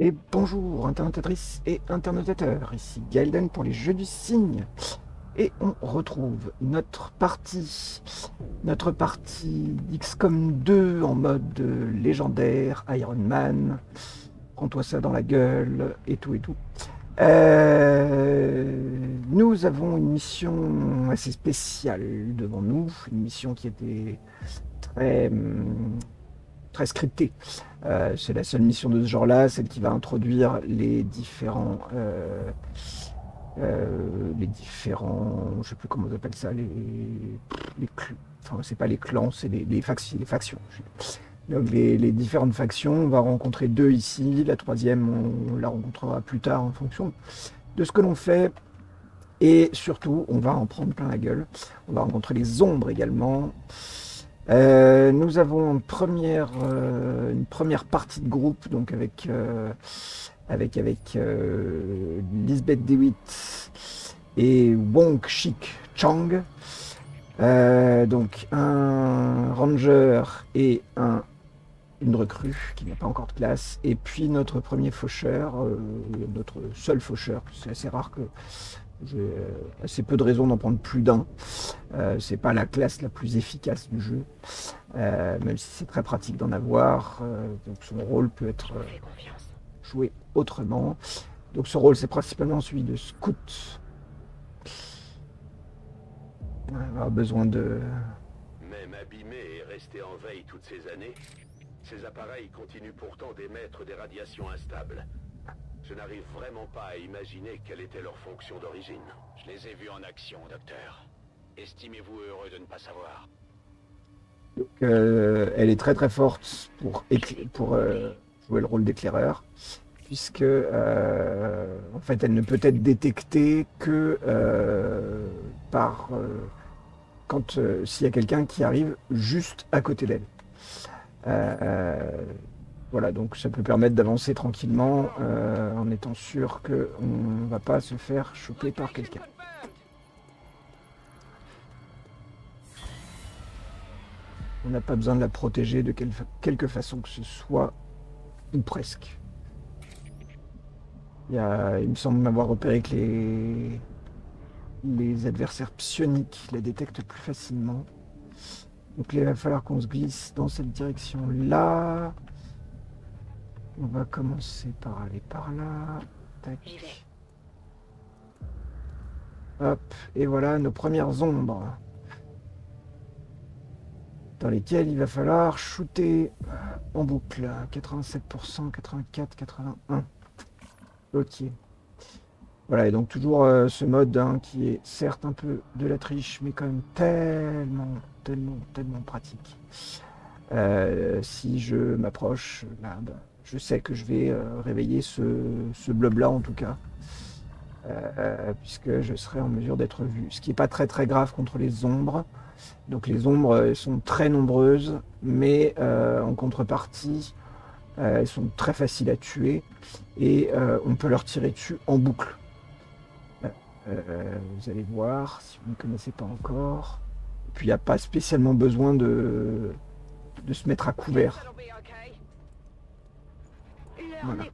Et bonjour internautatrices et internautateurs, ici Gaelden pour les Jeux du Cygne. Et on retrouve notre partie d'XCOM 2 en mode légendaire, Iron Man, prends-toi ça dans la gueule, et tout et tout. Nous avons une mission assez spéciale devant nous, une mission qui était très scriptée. C'est la seule mission de ce genre-là, celle qui va introduire les différents, je sais plus comment on appelle ça, enfin c'est pas les clans, c'est les factions. Donc les différentes factions, on va rencontrer deux ici, la troisième on la rencontrera plus tard en fonction de ce que l'on fait. Et surtout, on va en prendre plein la gueule. On va rencontrer les ombres également. Nous avons une première partie de groupe, donc avec Lisbeth DeWitt et Wong Shik Chang. Donc un ranger et une recrue qui n'a pas encore de classe, et puis notre premier faucheur, notre seul faucheur. C'est assez rare que j'ai assez peu de raisons d'en prendre plus d'un. C'est pas la classe la plus efficace du jeu, même si c'est très pratique d'en avoir. Donc son rôle peut être joué autrement. Donc ce rôle, c'est principalement celui de scout. On va avoir besoin de... Même abîmé et resté en veille toutes ces années, ces appareils continuent pourtant d'émettre des radiations instables. Je n'arrive vraiment pas à imaginer quelle était leur fonction d'origine. Je les ai vus en action, docteur. Estimez-vous heureux de ne pas savoir. Donc, elle est très très forte pour jouer le rôle d'éclaireur, puisque en fait elle ne peut être détectée que quand s'il y a quelqu'un qui arrive juste à côté d'elle. Voilà, donc ça peut permettre d'avancer tranquillement en étant sûr qu'on ne va pas se faire choper par quelqu'un. On n'a pas besoin de la protéger de quelque façon que ce soit, ou presque. Il me semble m'avoir repéré que les adversaires psioniques la détectent plus facilement. Donc il va falloir qu'on se glisse dans cette direction-là. On va commencer par aller par là. Tac. Hop, et voilà nos premières ombres, dans lesquelles il va falloir shooter en boucle. 87%, 84, 81. Ok. Voilà, et donc toujours ce mode qui est certes un peu de la triche, mais quand même tellement pratique. Si je m'approche, là, je sais que je vais réveiller ce blob-là en tout cas, puisque je serai en mesure d'être vu. Ce qui n'est pas très grave contre les ombres. Donc les ombres sont très nombreuses, mais en contrepartie, elles sont très faciles à tuer et on peut leur tirer dessus en boucle. Vous allez voir, si vous ne connaissez pas encore. Et puis il n'y a pas spécialement besoin de se mettre à couvert. Voilà.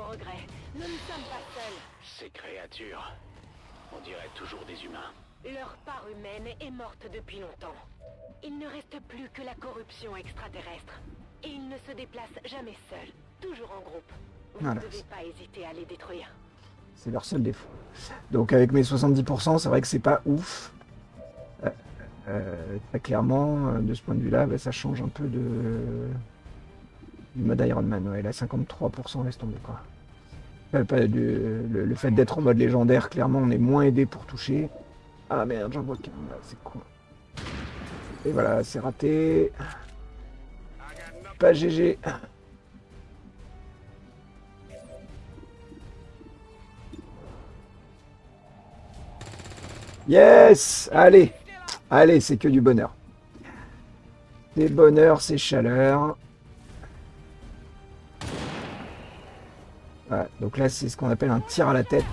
Ces créatures, on dirait toujours des humains. Leur part humaine est morte depuis longtemps. Il ne reste plus que la corruption extraterrestre. Et ils ne se déplacent jamais seuls, toujours en groupe. Vous ne devez pas hésiter à les détruire. C'est leur seul défaut. Donc avec mes 70%, c'est vrai que c'est pas ouf. Très clairement, de ce point de vue-là, ça change un peu du mode Iron Man. Ouais, là, 53%, laisse tomber quoi. Le fait d'être en mode légendaire, clairement, on est moins aidé pour toucher. Ah merde, j'en vois qu'un, c'est con. Et voilà, c'est raté. Pas GG. Yes! Allez! Allez, c'est que du bonheur. C'est bonheur, c'est chaleur. Voilà, donc là, c'est ce qu'on appelle un tir à la tête.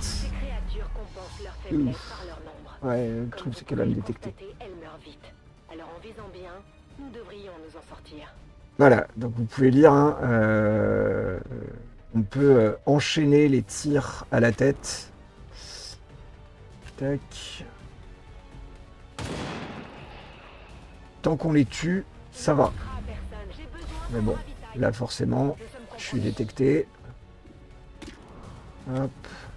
Ouf. Ouais, le truc, c'est qu'elle va me détecter. Voilà, donc vous pouvez lire, On peut enchaîner les tirs à la tête. Tac. Tant qu'on les tue, ça va. Mais bon, là forcément, je suis détecté. Hop.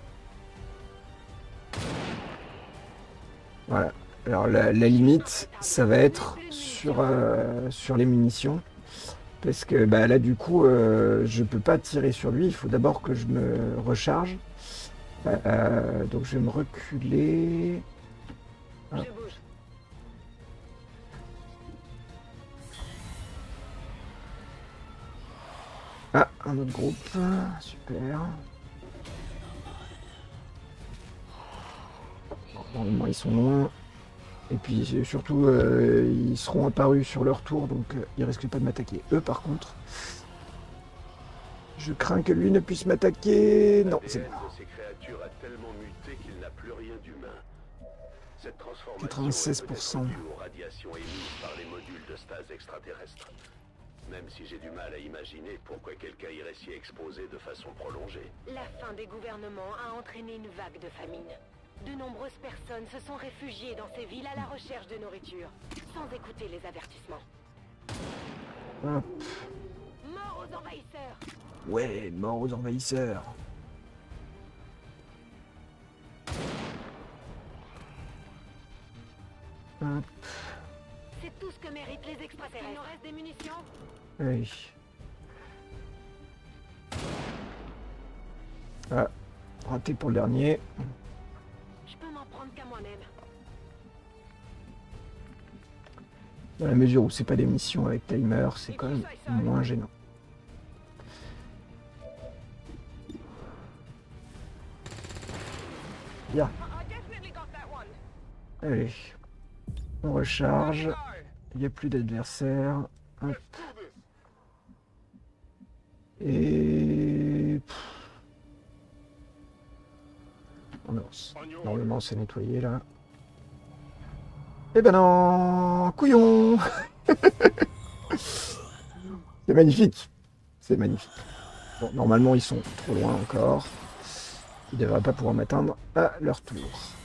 Voilà. Alors la limite, ça va être sur les munitions. Parce que bah, là du coup, je peux pas tirer sur lui. Il faut d'abord que je me recharge. Donc je vais me reculer. Hop. Ah, un autre groupe. Super. Normalement, ils sont loin. Et puis surtout, ils seront apparus sur leur tour, donc ils risquent pas de m'attaquer. Eux, par contre, je crains que lui ne puisse m'attaquer. Non, c'est bon. Ces créatures a tellement muté qu'il n'a plus rien d'humain. Cette transformation 96%. est due aux radiations émises par les modules de stase extraterrestres. Même si j'ai du mal à imaginer pourquoi quelqu'un irait s'y exposer de façon prolongée. La fin des gouvernements a entraîné une vague de famine. De nombreuses personnes se sont réfugiées dans ces villes à la recherche de nourriture, sans écouter les avertissements. Hop. Mort aux envahisseurs! Ouais, mort aux envahisseurs. Hop. C'est tout ce que méritent les extraterrestres. Il nous reste des munitions? Oui. Ah, raté pour le dernier. Je peux m'en prendre qu'à moi-même. Dans la mesure où c'est pas des missions avec timer, c'est quand même moins gênant. Bien. Allez. On recharge. Il n'y a plus d'adversaires. Hop. Et... Oh non. Normalement c'est nettoyé là. Eh ben non, couillon. C'est magnifique. C'est magnifique. Bon, normalement ils sont trop loin encore. Ils ne devraient pas pouvoir m'atteindre à leur tour.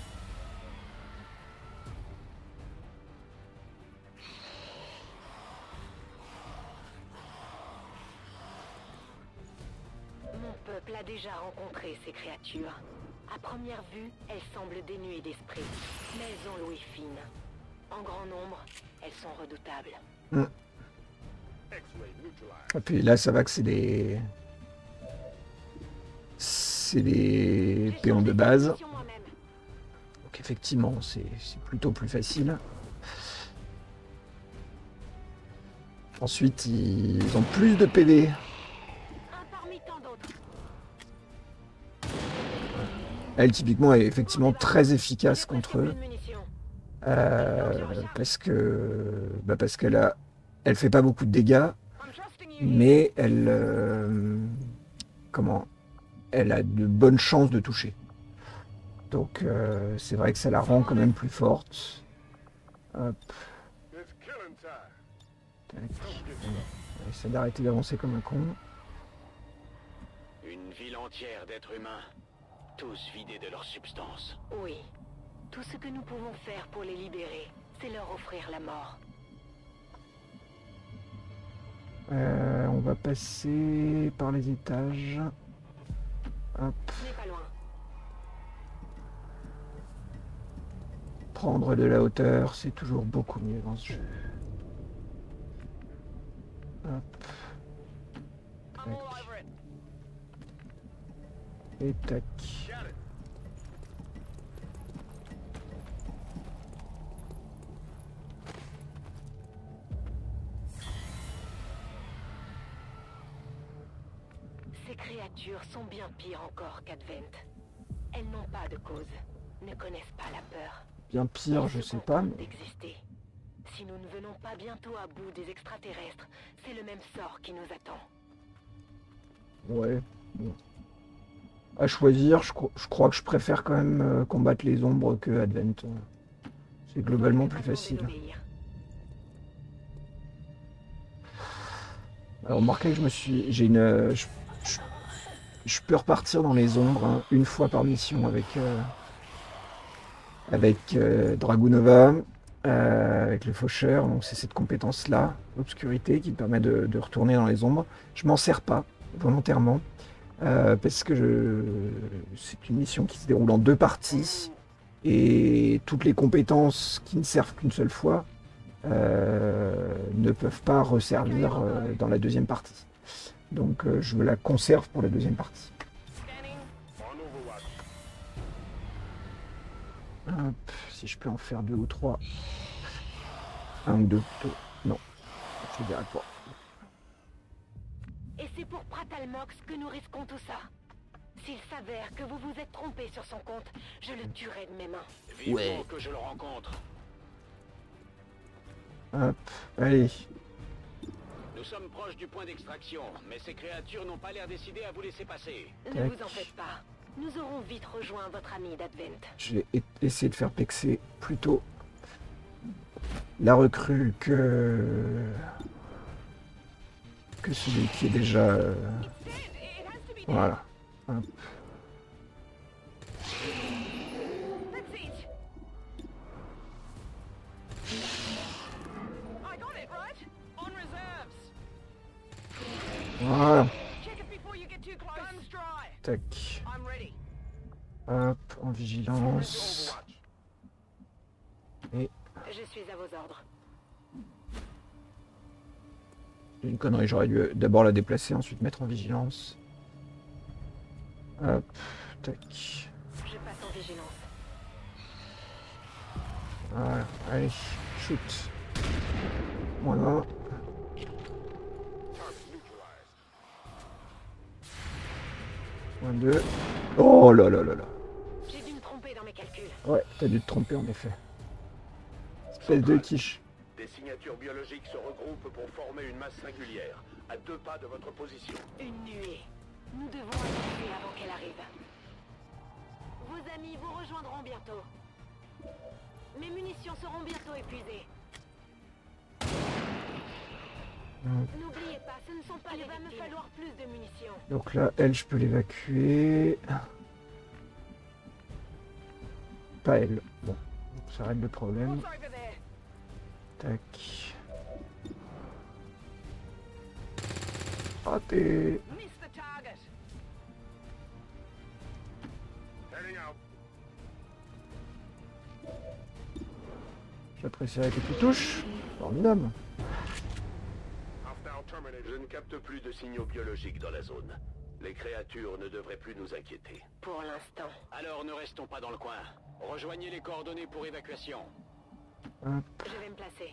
Mon peuple a déjà rencontré ces créatures. À première vue, elles semblent dénuées d'esprit, mais elles ont l'ouïe fine. En grand nombre, elles sont redoutables. Et puis là, ça va que c'est des péons de base. Donc effectivement, c'est plutôt plus facile. Ensuite, ils ont plus de PV. Elle, typiquement, est effectivement très efficace contre eux. Parce qu'elle fait pas beaucoup de dégâts, mais elle a de bonnes chances de toucher. Donc c'est vrai que ça la rend quand même plus forte. Hop. Tac. On va essayer d'arrêter d'avancer comme un con. Une ville entière d'êtres humains, tous vidés de leur substance. Oui. Tout ce que nous pouvons faire pour les libérer, c'est leur offrir la mort. On va passer par les étages. Hop. Ce n'est pas loin. Prendre de la hauteur, c'est toujours beaucoup mieux dans ce jeu. Hop. Tac. Et tac. Ces créatures sont bien pires encore qu'Advent. Elles n'ont pas de cause, ne connaissent pas la peur. Bien pire, je sais pas, mais... d'exister. Si nous ne venons pas bientôt à bout des extraterrestres, c'est le même sort qui nous attend. Ouais. Bon. À choisir, je crois que je préfère quand même combattre les ombres que Advent. C'est globalement plus facile. Alors remarquez que j'ai une... je peux repartir dans les ombres hein, une fois par mission avec Dragunova, avec le faucheur. Donc c'est cette compétence-là, obscurité, qui me permet de retourner dans les ombres. Je m'en sers pas volontairement parce que c'est une mission qui se déroule en 2 parties et toutes les compétences qui ne servent qu'une seule fois ne peuvent pas resservir dans la 2e partie. Donc je me la conserve pour la 2e partie. Hop, si je peux en faire 2 ou 3. 1 ou 2 plutôt. Non, je dirais pas. Et c'est pour Pratalmox que nous risquons tout ça. S'il s'avère que vous vous êtes trompé sur son compte, je le tuerai de mes mains. Vivement que je le rencontre. Hop, allez. Nous sommes proches du point d'extraction, mais ces créatures n'ont pas l'air décidées à vous laisser passer. Ne vous en faites pas. Nous aurons vite rejoint votre ami d'Advent. Je vais essayer de faire pexer plutôt la recrue que celui qui est déjà... Voilà. Hop. Voilà. Tac. Hop, en vigilance. Et... Je suis à vos ordres. Une connerie, j'aurais dû d'abord la déplacer, ensuite mettre en vigilance. Hop, tac. Je passe en vigilance. Voilà, allez, shoot. Voilà. Moins 2. Oh là là là là. J'ai dû me tromper dans mes calculs. Ouais, t'as dû te tromper en effet. Espèce de quiche. Des signatures biologiques se regroupent pour former une masse singulière, à 2 pas de votre position. Une nuée. Nous devons avancer avant qu'elle arrive. Vos amis vous rejoindront bientôt. Mes munitions seront bientôt épuisées. N'oubliez pas, ce ne sont pas les victimes. Il va me falloir plus de munitions. Donc là, elle, je peux l'évacuer. Pas elle. Bon, ça règle le problème. Tac. Raté. J'apprécierais que tu touches. Formidable. Je ne capte plus de signaux biologiques dans la zone. Les créatures ne devraient plus nous inquiéter. Pour l'instant. Alors ne restons pas dans le coin. Rejoignez les coordonnées pour évacuation. Hop. Je vais me placer.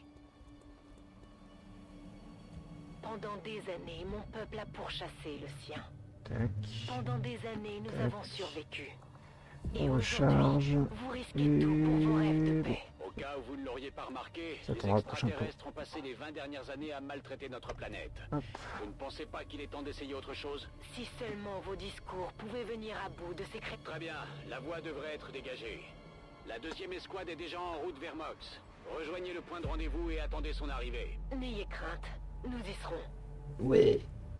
Pendant des années, mon peuple a pourchassé le sien. Tac. Pendant des années, nous avons survécu. On recharge. Vous risquez tout pour vos rêves de paix. Au cas où vous ne l'auriez pas remarqué, Ça les t'en rapproche un peu. extraterrestres ont passé les 20 dernières années à maltraiter notre planète. Hop. Vous ne pensez pas qu'il est temps d'essayer autre chose? Si seulement vos discours pouvaient venir à bout de ces créatures. Très bien, la voie devrait être dégagée. La 2e escouade est déjà en route vers Mox. Rejoignez le point de rendez-vous et attendez son arrivée. N'ayez crainte, nous y serons. Ouais.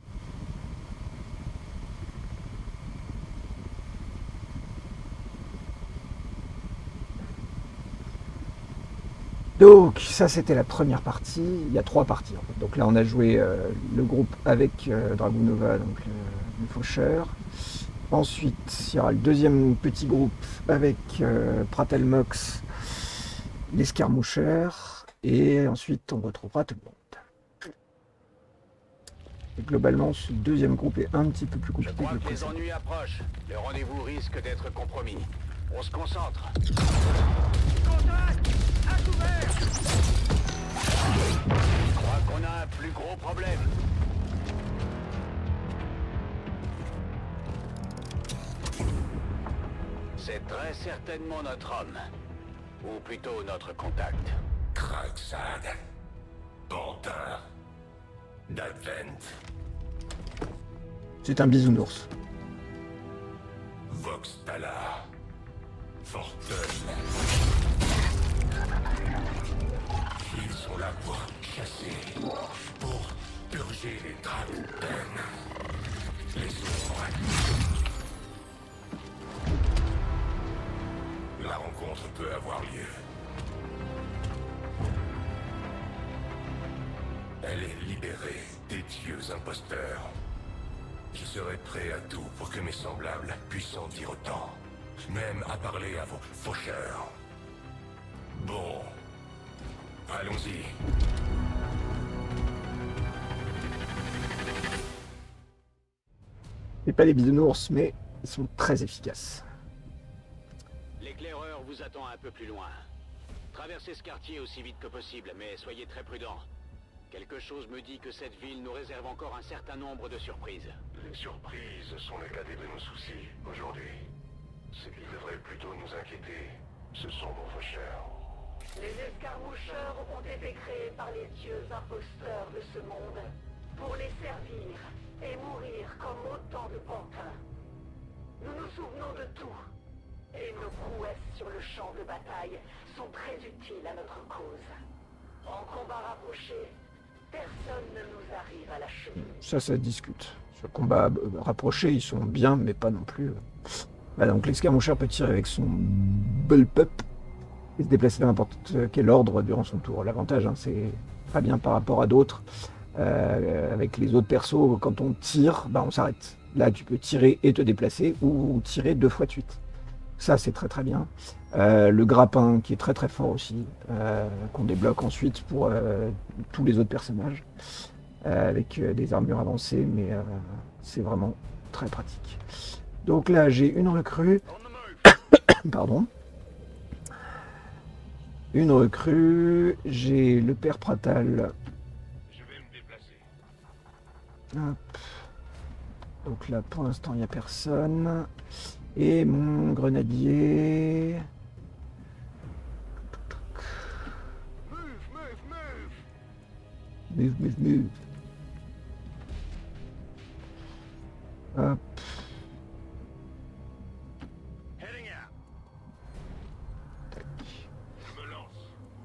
Donc ça c'était la première partie, il y a 3 parties en fait. Donc là on a joué le groupe avec Dragunova, donc le faucheur. Ensuite il y aura le 2e petit groupe avec Pratalmox, l'escarmoucheur. Et ensuite on retrouvera tout le monde. Et globalement ce 2e groupe est un petit peu plus Je compliqué que crois le que les précédent. ennuis approchent. Le rendez-vous risque d'être compromis. On se concentre. Contact! À couvert! Je crois qu'on a un plus gros problème. C'est très certainement notre homme. Ou plutôt notre contact. Krakzad. Pantin. d'Advent. C'est un bisounours. Vox Tala. Fortune. Ils sont là pour chasser, pour purger les Dragons. Les ombres. La rencontre peut avoir lieu. Elle est libérée des dieux imposteurs. Je serai prêt à tout pour que mes semblables puissent en dire autant. Même à parler à vos faucheurs. Bon. Allons-y. Et pas les bisounours, mais ils sont très efficaces. L'éclaireur vous attend un peu plus loin. Traversez ce quartier aussi vite que possible, mais soyez très prudents. Quelque chose me dit que cette ville nous réserve encore un certain nombre de surprises. Les surprises sont le cadet de nos soucis aujourd'hui. Ce qui devrait plutôt nous inquiéter, ce sont nos faucheurs. Les escarmoucheurs ont été créés par les dieux imposteurs de ce monde pour les servir et mourir comme autant de pantins. Nous nous souvenons de tout, et nos prouesses sur le champ de bataille sont très utiles à notre cause. En combat rapproché, personne ne nous arrive à la cheville. Ça se discute. Sur le combat rapproché, ils sont bien, mais pas non plus. Bah donc l'escarmoucheur peut tirer avec son bullpup et se déplacer dans n'importe quel ordre durant son tour. L'avantage, hein, c'est pas bien par rapport à d'autres. Avec les autres persos, quand on tire, bah on s'arrête. Là, tu peux tirer et te déplacer, ou tirer 2 fois de suite. Ça, c'est très très bien. Le grappin, qui est très très fort aussi, qu'on débloque ensuite pour tous les autres personnages, avec des armures avancées, mais c'est vraiment très pratique. Donc là, j'ai une recrue. Pardon. Une recrue. J'ai le père Pratal. Je vais me déplacer. Hop. Donc là, pour l'instant, il n'y a personne. Et mon grenadier. Move. Hop. Heading out. Je me lance.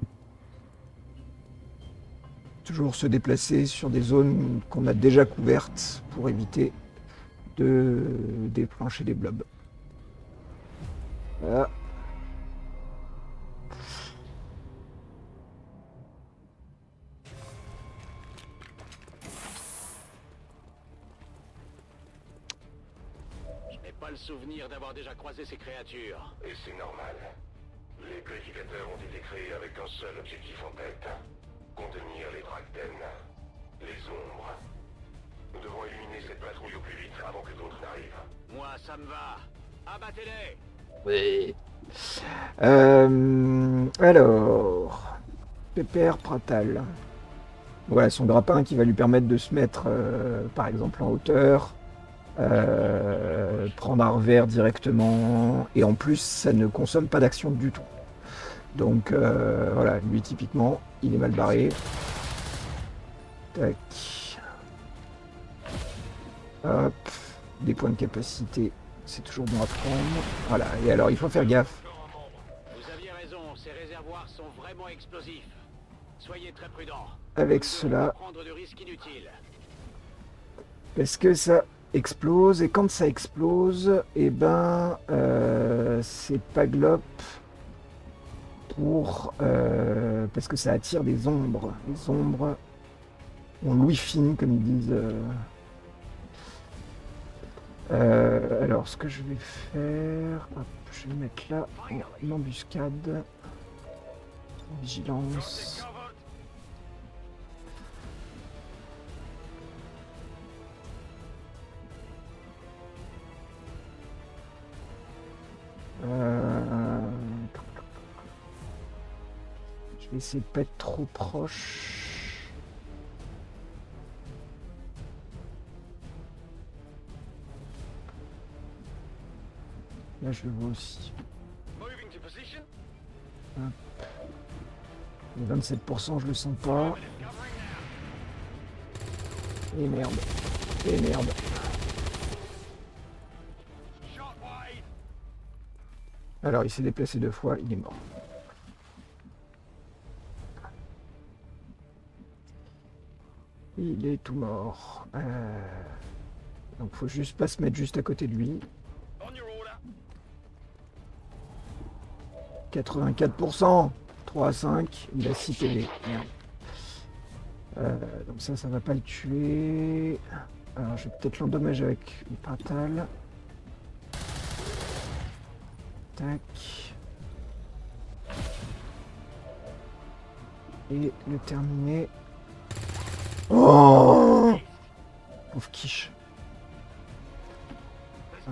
Toujours se déplacer sur des zones qu'on a déjà couvertes pour éviter de déclencher des blobs. Voilà. Je n'ai pas le souvenir d'avoir déjà croisé ces créatures. Et c'est normal. Les purificateurs ont été créés avec un seul objectif en tête. Contenir les Dracten. Les ombres. Nous devons éliminer cette patrouille au plus vite avant que d'autres n'arrivent. Moi, ça me va. Abattez-les! Oui. Alors, Pépère Pratal. Voilà son grappin qui va lui permettre de se mettre, par exemple, en hauteur, prendre un revers directement, et en plus, ça ne consomme pas d'action du tout. Donc, voilà, lui, typiquement, il est mal barré. Tac. Hop. Des points de capacité. C'est toujours bon à prendre. Voilà, et alors il faut faire gaffe. Vous aviez raison, ces réservoirs sont vraiment explosifs. Soyez très prudents. Avec Vous ne cela, devez pas prendre de risques inutiles. parce que ça explose, et quand ça explose, et ben c'est pas glop pour parce que ça attire des ombres. Les ombres ont l'ouïe fine, comme ils disent. Alors, ce que je vais faire, hop, je vais mettre là en embuscade, vigilance. Je vais essayer de pas être trop proche. Là, je le vois aussi. Hop. Les 27%, je le sens pas. Et merde. Et merde. Alors, il s'est déplacé 2 fois, il est mort. Il est tout mort. Donc faut juste pas se mettre juste à côté de lui. 84%, 3 à 5, il a 6 PV. Merde. Donc ça va pas le tuer. Alors je vais peut-être l'endommager avec une patale. Tac. Et le terminer. Oh, pauvre quiche. Hop.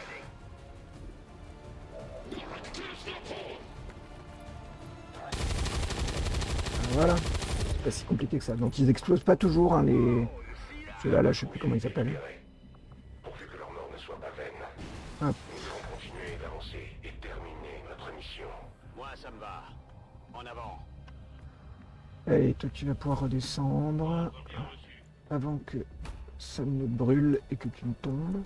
Voilà, c'est pas si compliqué que ça. Donc ils explosent pas toujours, hein, les... Ceux-là, là, je sais plus comment ils s'appellent. Pourvu que leur mort ne soit pas vaine. Hop. Nous devons continuer d'avancer et terminer notre mission. Moi, ça me va. En avant. Allez, toi tu vas pouvoir redescendre avant que ça ne brûle et que tu ne tombes.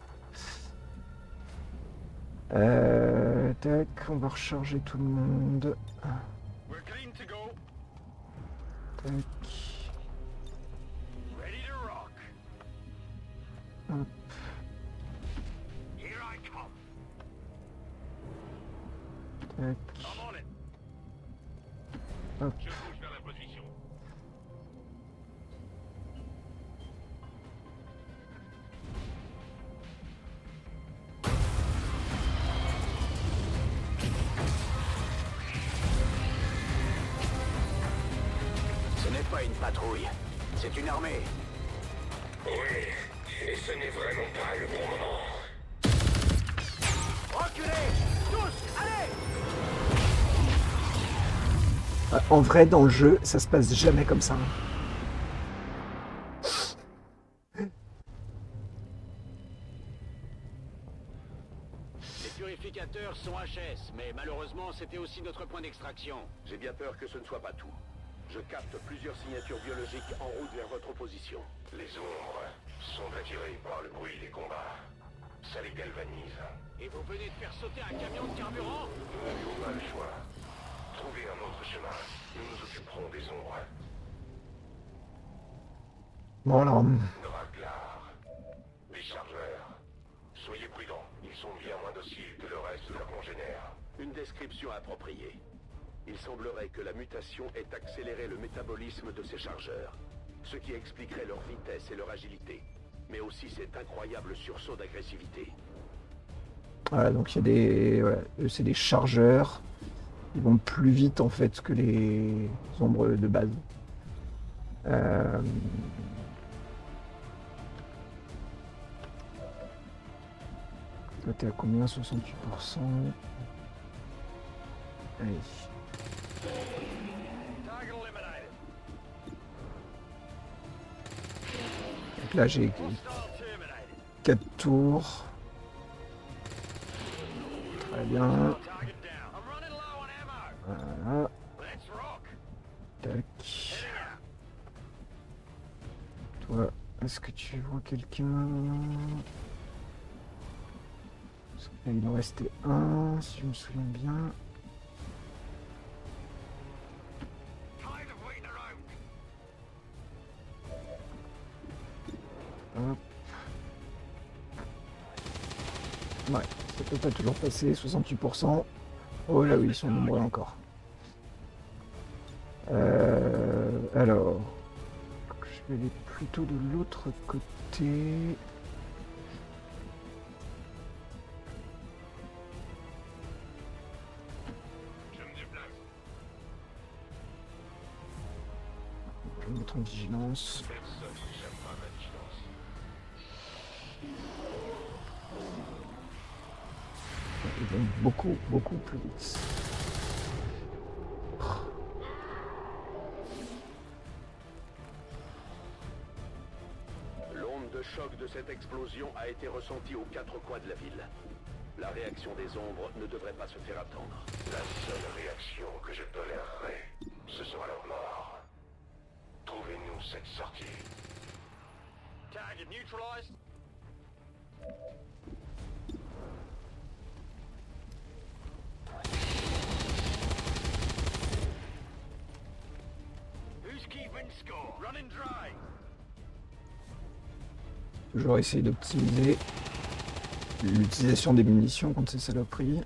Tac, on va recharger tout le monde. We're clean to go. Tac. Ready to rock. Hop. Here I come. Tac. I'm on it. Hop. Je bouge vers la position. Ce n'est pas une patrouille, c'est une armée. Oui, et ce n'est vraiment pas le bon moment. Reculez! Tous, allez! En vrai, dans le jeu, ça se passe jamais comme ça. Les purificateurs sont HS, mais malheureusement, c'était aussi notre point d'extraction. J'ai bien peur que ce ne soit pas tout. Je capte plusieurs signatures biologiques en route vers votre position. Les ombres sont attirées par le bruit des combats. Ça les galvanise. Et vous venez de faire sauter un camion de carburant? Nous n'avions pas le choix. Trouvez un autre chemin. Nous nous occuperons des ombres. Bon alors, Draglar. Les chargeurs. Soyez prudents. Ils sont bien moins dociles que le reste de leurs congénères. Une description appropriée. Il semblerait que la mutation ait accéléré le métabolisme de ces chargeurs, ce qui expliquerait leur vitesse et leur agilité, mais aussi cet incroyable sursaut d'agressivité. voilà, donc il y a des... Voilà, eux, c'est des chargeurs. Ils vont plus vite en fait que les ombres de base. Toi t'es à combien? 68%. Allez. Target eliminated. Donc là j'ai Hostile terminated. 4 tours. Très bien. Target down. I'm running low on ammo. Voilà. Let's rock. Tac. Heading out. Toi, est-ce que tu vois quelqu'un? Parce que là, il en restait un, si je me souviens bien. Tired of waiting around. Hop. Ouais, ça peut pas toujours passer, 68%. Oh là oui, ils sont nombreux encore. Alors, je vais aller plutôt de l'autre côté. Je me déplace. Je vais mettre en vigilance. Personne n'échappera à ma vigilance. Ils vont beaucoup plus vite. L'onde de choc de cette explosion a été ressentie aux 4 coins de la ville. La réaction des ombres ne devrait pas se faire attendre. La seule réaction que je tolérerai, ce sera leur mort. Trouvez-nous cette sortie. Target neutralized. Who's keeping score? Running dry. toujours essayer d'optimiser l'utilisation des munitions contre ces saloperies.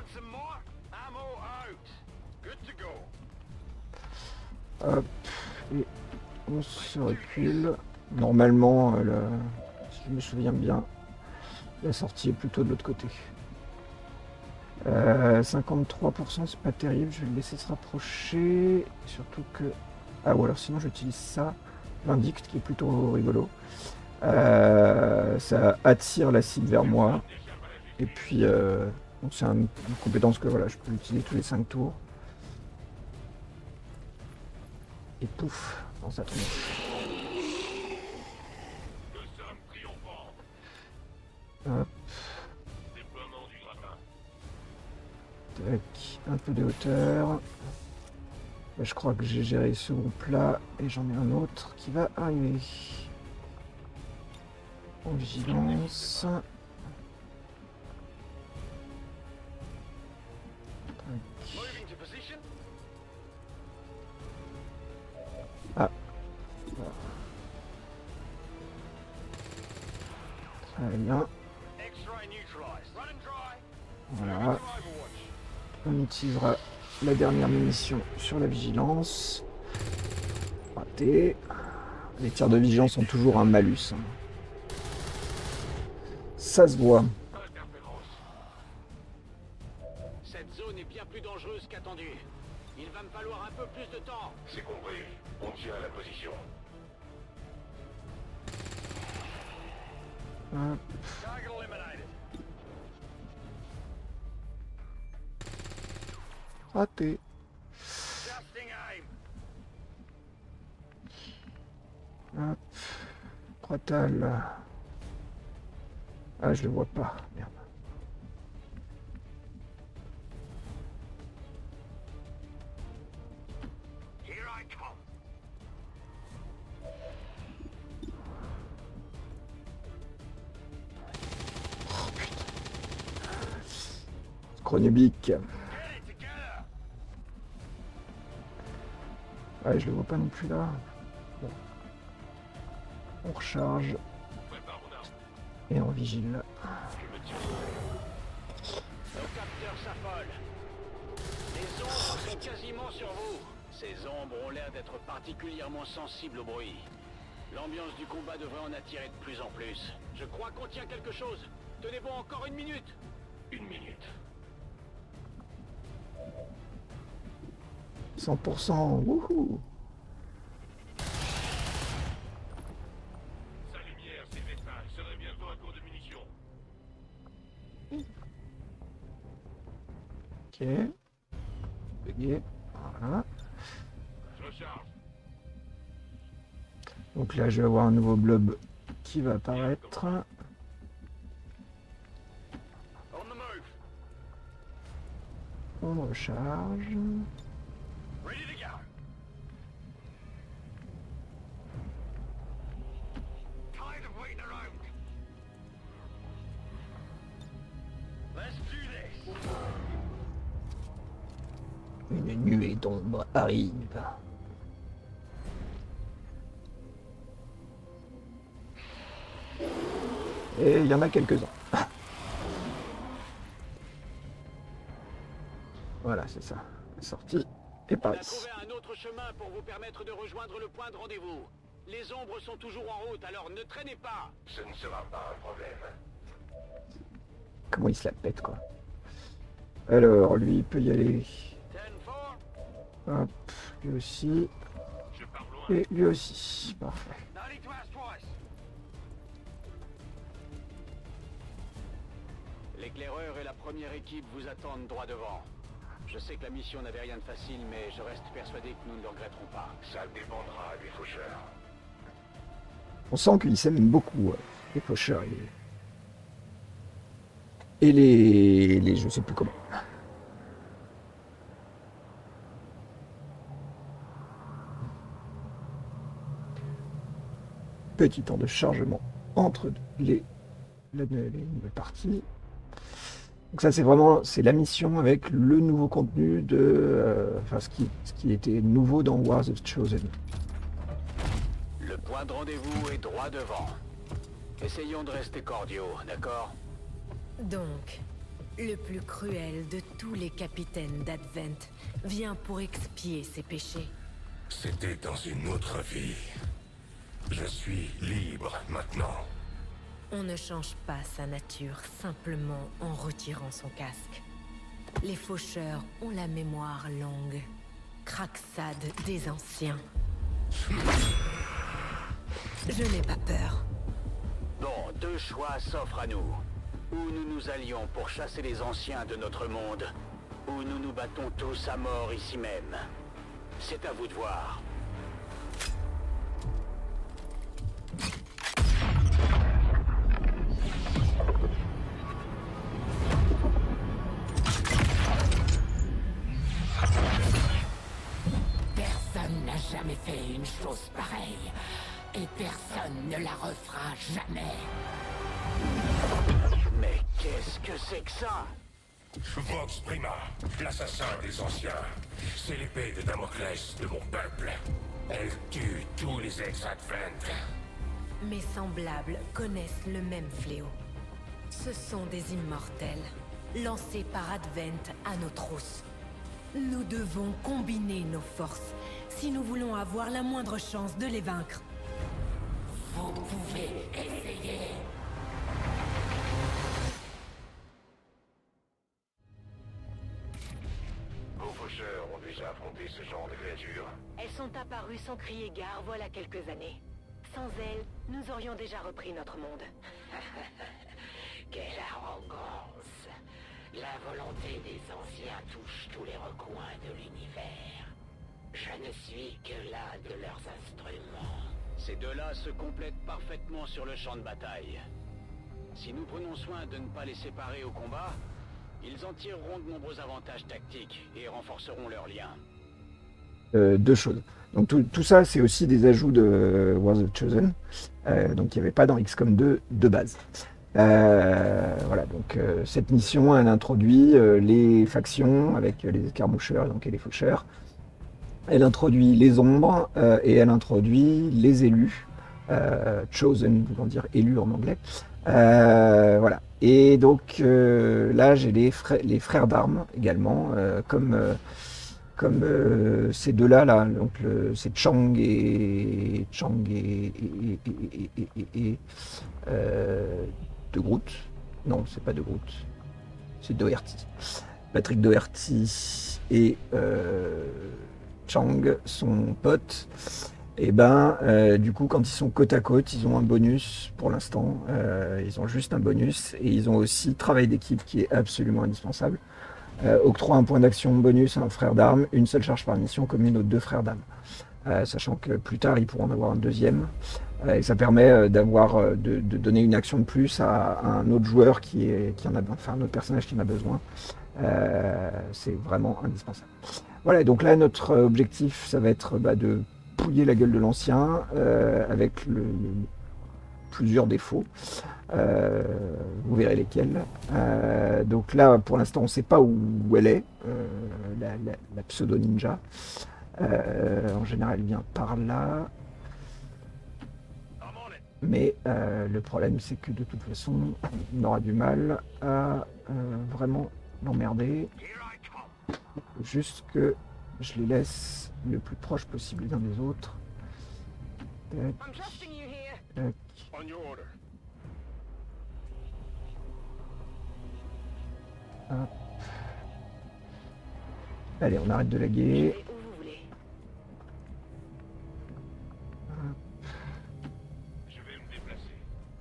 Hop, et on se recule. Normalement, si je me souviens bien, la sortie est plutôt de l'autre côté. 53%, c'est pas terrible, je vais le laisser se rapprocher. Surtout que... Ah, ou alors sinon j'utilise ça, l'indict, qui est plutôt rigolo. Ça attire l'acide vers moi. Et puis, c'est une compétence que voilà, je peux utiliser tous les 5 tours. Et pouf, dans sa tronche. Hop. Tac, un peu de hauteur. Là, je crois que j'ai géré ce groupe-là et j'en ai un autre qui va arriver. En vigilance. Ah. Très bien. Voilà. On utilisera la dernière munition sur la vigilance. Raté. Les tirs de vigilance sont toujours un malus. Ça se voit. Cette zone est bien plus dangereuse qu'attendu. Il va me falloir un peu plus de temps. C'est compris. On tient la position. Hop. Raté. Hop. Protal. Ah, je le vois pas. Merde. Oh putain. Chronobique. Ah, je le vois pas non plus là. Bon. On recharge. Et on vigile. Le capteur s'affole. Les ombres sont quasiment sur vous. Ces ombres ont l'air d'être particulièrement sensibles au bruit. L'ambiance du combat devrait en attirer de plus en plus. Je crois qu'on tient quelque chose. Tenez bon encore 1 minute. 1 minute. 100%. Wouhou. Sa lumière, ses messages seraient bientôt à court de munitions. Ok. Bugué. Voilà. Je recharge. Donc là, je vais avoir un nouveau blob qui va apparaître. On the move. On recharge. Ready to go. Tired of waiting around. Let's do this. Une nuée d'ombre arrive. Et il y en a quelques-uns. Voilà, c'est ça. La sortie est On par a ici. trouvé un autre chemin pour vous permettre de rejoindre le point de rendez-vous. Les ombres sont toujours en route, alors ne traînez pas. Ce ne sera pas un problème. Comment il se la pète, quoi. Alors, lui, il peut y aller. 10-4. Hop, lui aussi. Je pars loin. Et lui aussi. Parfait. No need to ask twice. L'éclaireur et la première équipe vous attendent droit devant. Je sais que la mission n'avait rien de facile, mais je reste persuadé que nous ne le regretterons pas. Ça dépendra des faucheurs. On sent qu'ils s'aiment beaucoup, les faucheurs et les je sais plus comment. Petit temps de chargement entre les nouvelles parties. Donc ça c'est vraiment la mission avec le nouveau contenu de enfin ce qui était nouveau dans Wars of Chosen. Le point de rendez-vous est droit devant. Essayons de rester cordiaux, d'accord? Donc, le plus cruel de tous les capitaines d'Advent vient pour expier ses péchés. C'était dans une autre vie. Je suis libre maintenant. On ne change pas sa nature simplement en retirant son casque. Les faucheurs ont la mémoire longue. Craxade des anciens. Je n'ai pas peur. Bon, deux choix s'offrent à nous. Ou nous nous allions pour chasser les anciens de notre monde, ou nous nous battons tous à mort ici même. C'est à vous de voir. Personne n'a jamais fait une chose pareille. Et personne ne la refera jamais. Mais qu'est-ce que c'est que ça? Vox Prima, l'assassin des anciens. C'est l'épée de Damoclès de mon peuple. Elle tue tous les ex-Advent. Mes semblables connaissent le même fléau. Ce sont des immortels, lancés par Advent à nos trousses. Nous devons combiner nos forces, si nous voulons avoir la moindre chance de les vaincre. Vous pouvez essayer. Vos faucheurs ont déjà affronté ce genre de créatures? Elles sont apparues sans crier gare voilà quelques années. Sans elles, nous aurions déjà repris notre monde. Quelle arrogance! La volonté des anciens touche tous les recoins de l'univers. Je ne suis que l'un de leurs instruments. Ces deux-là se complètent parfaitement sur le champ de bataille. Si nous prenons soin de ne pas les séparer au combat, ils en tireront de nombreux avantages tactiques et renforceront leurs liens. Deux choses. Donc tout ça, c'est aussi des ajouts de War of the Chosen. Donc il n'y avait pas dans XCOM 2 de base. Voilà, donc cette mission, elle introduit les factions avec les escarmoucheurs donc, et les faucheurs. Elle introduit les ombres et elle introduit les élus. Chosen, voulant dire élus en anglais. Voilà. Et donc là, j'ai les frères d'armes également, comme ces deux-là, là, donc c'est Chang et de Groot. Non, c'est pas de Groot, c'est Doherty. Patrick Doherty et Chang sont potes. Et du coup, quand ils sont côte à côte, ils ont un bonus pour l'instant. Ils ont juste un bonus et ils ont aussi travail d'équipe qui est absolument indispensable. Octroie un point d'action bonus à un frère d'armes, une seule charge par mission commune aux deux frères d'armes. Sachant que plus tard, ils pourront en avoir un deuxième. Et ça permet de donner une action de plus à un autre joueur qui en a, enfin un autre personnage qui en a besoin. C'est vraiment indispensable. Voilà, donc là, notre objectif, ça va être de pouiller la gueule de l'ancien avec plusieurs défauts. Vous verrez lesquels. Donc là, pour l'instant, on ne sait pas où elle est, la pseudo-ninja. En général, elle vient par là. Mais le problème, c'est que de toute façon, on aura du mal à vraiment l'emmerder. Juste que je les laisse le plus proche possible les uns des autres. Tac. Tac. Hop. Allez, on arrête de laguer. Je vais me déplacer.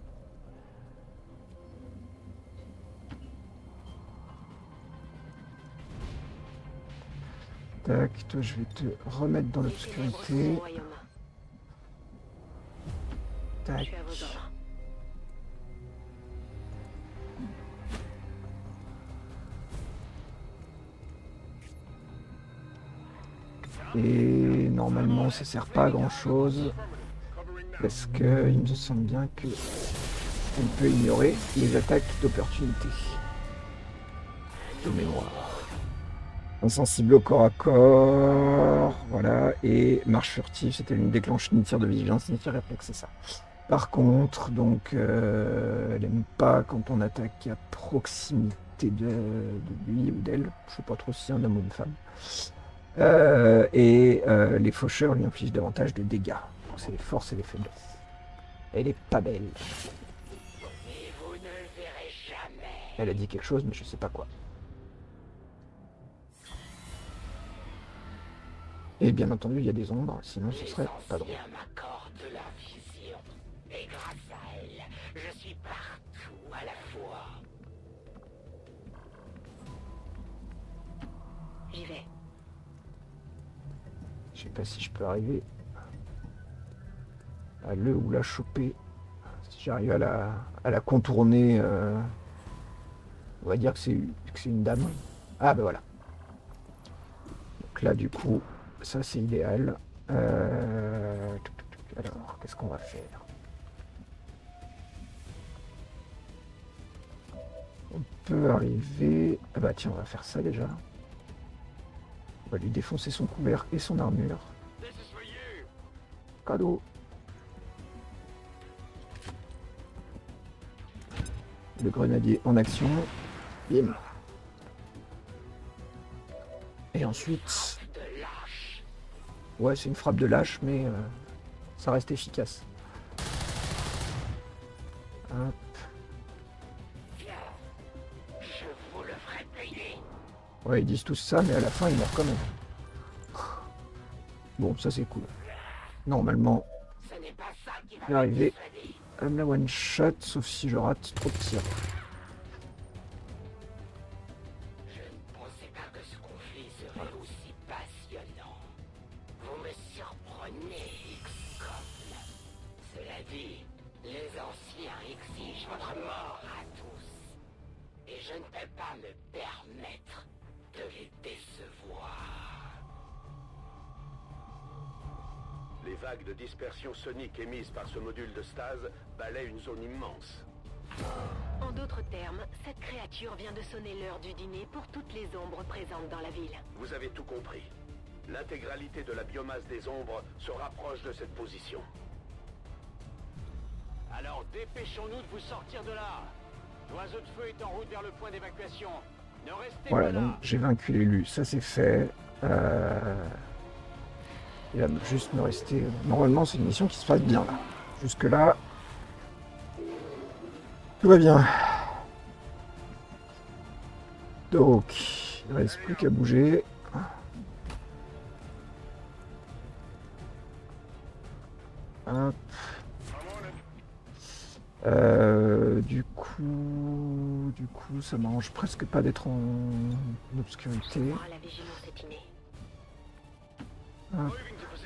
Tac, toi je vais te remettre dans l'obscurité. Tac. Et normalement ça sert pas à grand chose parce que il me semble bien que on peut ignorer les attaques d'opportunité de mémoire. Insensible au corps à corps, voilà, et marche furtive, c'était une déclenche ni tir de vigilance ni tir réflexe, c'est ça. Par contre, donc, elle aime pas quand on attaque à proximité de lui ou d'elle. Je sais pas trop si c'est un homme ou une femme. Les faucheurs lui infligent davantage de dégâts. C'est les forces et les faiblesses. Elle est pas belle. Et vous ne le verrez jamais. Elle a dit quelque chose, mais je sais pas quoi. Et bien entendu, il y a des ombres, sinon ce serait pas drôle. Les anciens m'accordent leur vision. Et grâce à elle, je suis partout à la fois. J'y vais. Je sais pas si je peux arriver à le ou la choper. Si j'arrive à la contourner, on va dire que c'est une dame. Ah ben voilà. Donc là du coup, ça c'est idéal. Alors, qu'est-ce qu'on va faire? On peut arriver... Ah bah tiens, on va faire ça déjà. On va lui défoncer son couvert et son armure. Cadeau. Le grenadier en action. Bim. Et ensuite... Ouais, c'est une frappe de lâche, mais ça reste efficace. Hop. Je vous le ferai payer. Ouais, ils disent tous ça, mais à la fin, ils meurent quand même. Bon, ça c'est cool. Normalement, Ce n'est pas ça qui je va vais arriver m'apersuader. à me la one-shot, sauf si je rate trop de tir. Je ne pensais pas que ce conflit serait aussi passionnant. Vous me surprenez, XCOM. Cela dit, les anciens exigent votre mort à tous. Et je ne peux pas me permettre de les décevoir. Les vagues de dispersion sonique émises par ce module de stase balaient une zone immense. En d'autres termes, cette créature vient de sonner l'heure du dîner pour toutes les ombres présentes dans la ville. Vous avez tout compris. L'intégralité de la biomasse des ombres se rapproche de cette position. Alors dépêchons-nous de vous sortir de là. L'oiseau de feu est en route vers le point d'évacuation. Ne restez Voilà, pas là. donc j'ai vaincu l'élu, ça c'est fait. Il va juste me rester... Normalement, c'est une mission qui se passe bien là. Jusque-là, tout va bien. Donc, il ne reste plus qu'à bouger. Hop. Du coup, ça m'arrange presque pas d'être en obscurité. La vigilance est innée. Hop.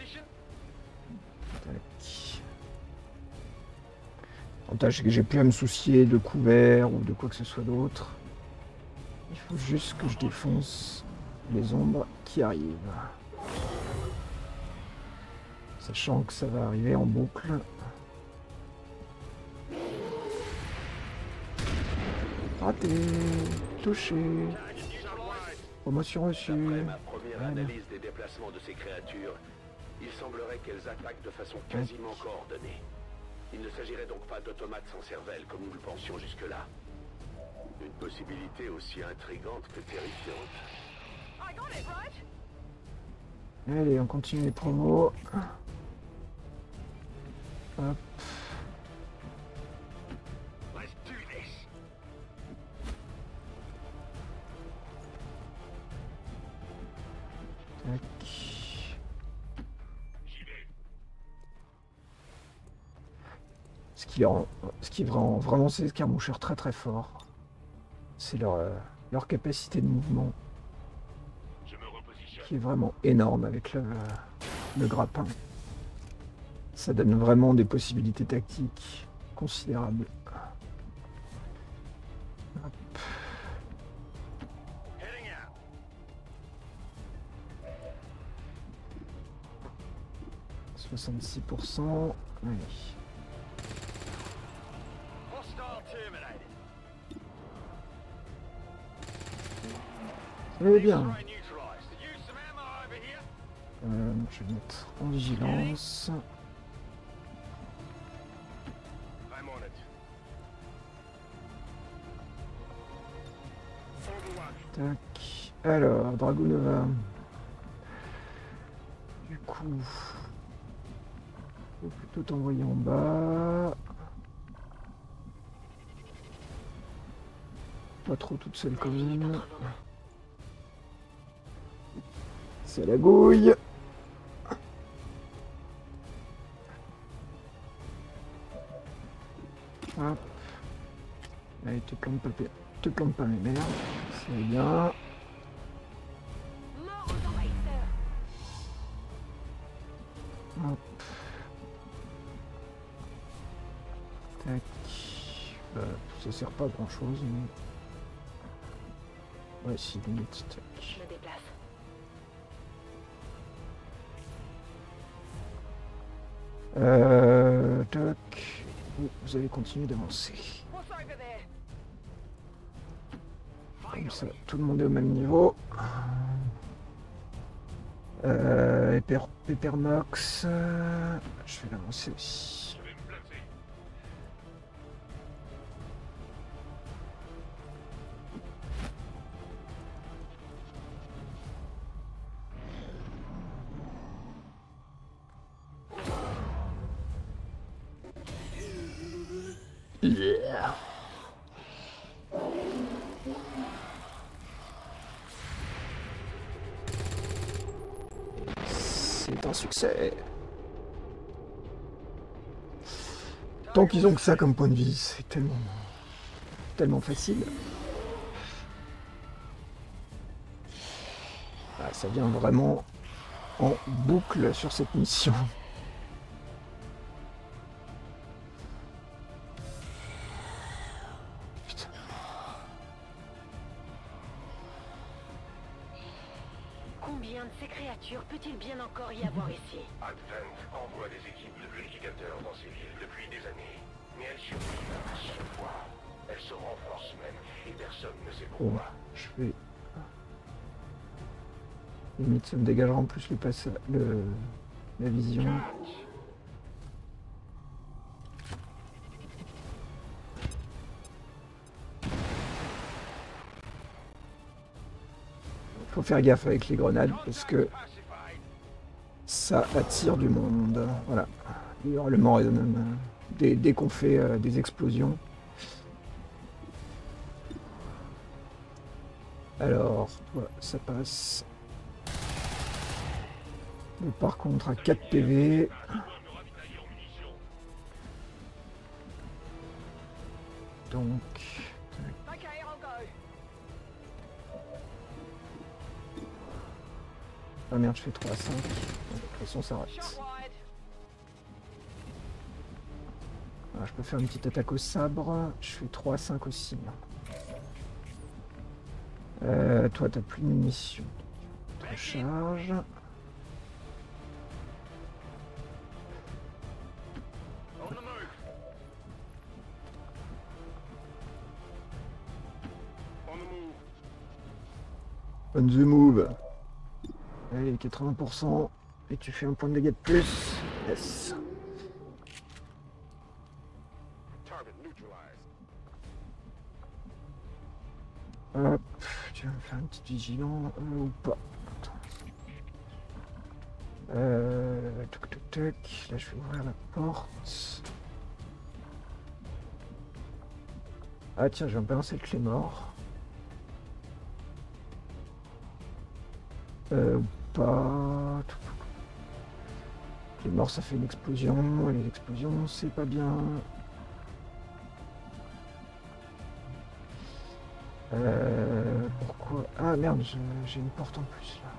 Tac. L'avantage, c'est que j'ai plus à me soucier de couvert ou de quoi que ce soit d'autre. Il faut juste que je défonce les ombres qui arrivent. Sachant que ça va arriver en boucle. Raté, touché. Promotion reçue. D'après ma première analyse des déplacements de ces créatures, il semblerait qu'elles attaquent de façon quasiment coordonnée. Il ne s'agirait donc pas d'automates sans cervelle comme nous le pensions jusque-là. Une possibilité aussi intrigante que terrifiante. Allez, on continue les promos. Hop. Tac. Ce qui rend vraiment ces escarmoucheurs très très forts, c'est leur capacité de mouvement qui est vraiment énorme avec le grappin. Ça donne vraiment des possibilités tactiques considérables. Hop. 66%. Allez. Ça va bien. Je vais mettre en vigilance. Tac. Alors, Dragunova. Du coup, faut plutôt t'envoyer en bas. Pas trop toute seule quand même. C'est la gouille. Hop. Allez, te plante pas mes merdes. C'est bien. Mort aux envahisseurs. Hop. Tac. Ça sert pas à grand chose, mais... Ouais, si, limite. Tac. Je me déplace. Tac. Vous allez continuer d'avancer. Comme ça, tout le monde est au même niveau. Hypernox. Je vais l'avancer aussi. Yeah. C'est un succès. Tant qu'ils ont que ça comme point de vie, c'est tellement facile. Ah, ça vient vraiment en boucle sur cette mission. Combien de ces créatures peut-il bien encore y avoir ici? Advent envoie des équipes de purificateurs dans ces villes depuis des années. Mais elles survivent à chaque fois. Elles se renforcent même, et personne ne sait Bon, pourquoi. je vais... Limite, ça me dégagera en plus la vision. Faut faire gaffe avec les grenades parce que ça attire du monde. Voilà. Le hurlement résonne dès qu'on fait des explosions. Alors, voilà, ça passe. Mais par contre, à 4 PV. Donc... Ah merde, je fais 3 à 5. De toute façon, ça rate. Ah, je peux faire une petite attaque au sabre. Je fais 3 à 5 aussi. Toi, t'as plus de munitions. Recharge. On the move. Allez, 80%. Et tu fais un point de dégâts de plus. Yes. Hop, tu vas me faire une petite vigilance ou pas. Toc toc toc. Là, je vais ouvrir la porte. Ah tiens, je vais me balancer le Clémor. Pas... Les morts, ça fait une explosion, et les explosions, c'est pas bien. Pourquoi? Ah merde, j'ai une porte en plus là.